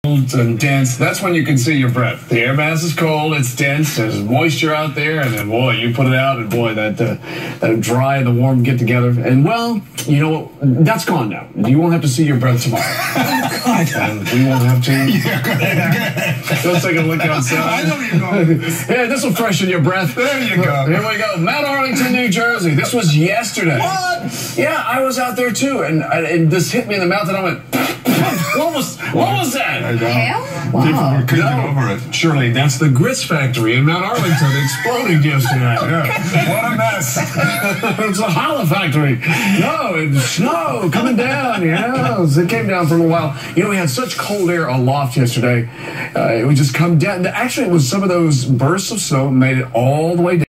and dense. That's when you can see your breath. The air mass is cold, it's dense, there's moisture out there, and then boy, you put it out, and boy, that dry and the warm get together. And well, you know, that's gone now. You won't have to see your breath tomorrow. And we won't have to. Let's take a look outside. I know you're going. Yeah, this will freshen your breath. There you go. Here we go. Mount Arlington, New Jersey. This was yesterday. What? Yeah, I was out there too, and this hit me in the mouth, and I went, what was that? Hail? People couldn't get over it. Surely that's the grits factory in Mount Arlington exploding yesterday. Yeah. What a mess. It's a hollow factory. No, it's snow coming down. Yes, it came down for a little while. You know, we had such cold air aloft yesterday. It would just come down. Actually, it was some of those bursts of snow made it all the way down.